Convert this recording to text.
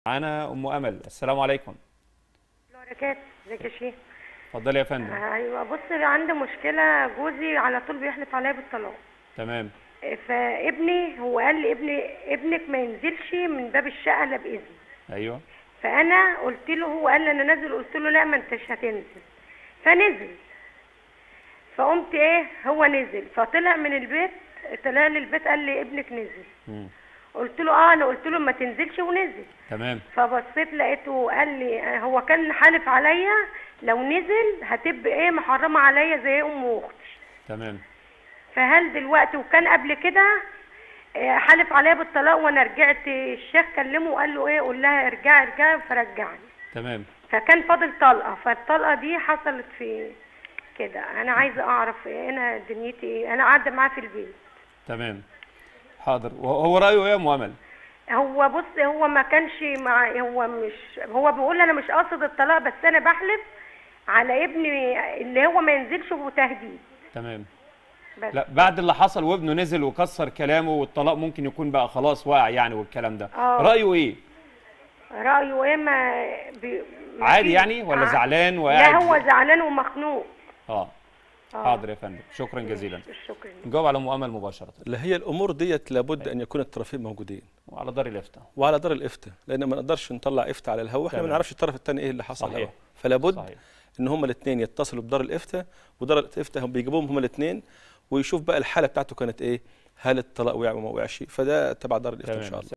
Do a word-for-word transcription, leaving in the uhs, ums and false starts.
معانا ام امل. السلام عليكم. بركات. ازيك يا شيخ؟ اتفضلي يا فندم. آه ايوه، بص عندي مشكله، جوزي على طول بيحلف عليا بالطلاق. تمام. فابني هو قال لي ابني ابنك ما ينزلش من باب الشقه الا باذن. ايوه. فانا قلت له، هو قال لي انا نازل، قلت له لا ما انتش هتنزل. فنزل. فقمت ايه، هو نزل فطلع من البيت، طلع لي البيت قال لي ابنك نزل. امم قلت له اه، انا قلت له ما تنزلش ونزل. تمام. فبصيت لقيته قال لي، هو كان حالف عليا لو نزل هتبقى ايه محرمه عليا زي ام واختي. تمام. فهل دلوقتي، وكان قبل كده آه، حالف عليا بالطلاق، وانا رجعت الشيخ كلمه وقال له ايه، قول لها ارجعي ارجعي، فرجعني. تمام. فكان فاضل طلقه، فالطلقه دي حصلت في كده. انا عايزه اعرف ايه انا دنيتي ايه، انا قاعده معاه في البيت. تمام. حاضر. وهو رايه ايه يا ام امل؟ هو بص، هو ما كانش مع، هو مش، هو بيقول انا مش قاصد الطلاق، بس انا بحلف على ابني اللي هو ما ينزلش وتهديد. تمام. بس لا، بعد اللي حصل وابنه نزل وكسر كلامه والطلاق ممكن يكون بقى خلاص واقع يعني، والكلام ده اه رايه ايه؟ رايه ايه؟ ما, بي... ما عادي فيش. يعني ولا ع- زعلان وقاعد؟ لا هو زعلان ومخنوق. اه. اه حاضر يا فندم، شكرا جزيلا. شكرا. نجاوب على ام امل مباشره. لا، هي الامور ديت لابد ان يكون الطرفين موجودين، وعلى دار الافتاء وعلى دار الافتاء، لان ما نقدرش نطلع افتاء على الهواء، احنا ما تمام. نعرفش الطرف الثاني ايه اللي حصل. صحيح. له. فلا بد صحيح. ان هما الاثنين يتصلوا بدار الافتاء، ودار الافتاء هم بيجيبوهم هما الاثنين، ويشوف بقى الحاله بتاعته كانت ايه، هل الطلاق وقع وما وقعش، فده تبع دار الافتاء ان شاء الله.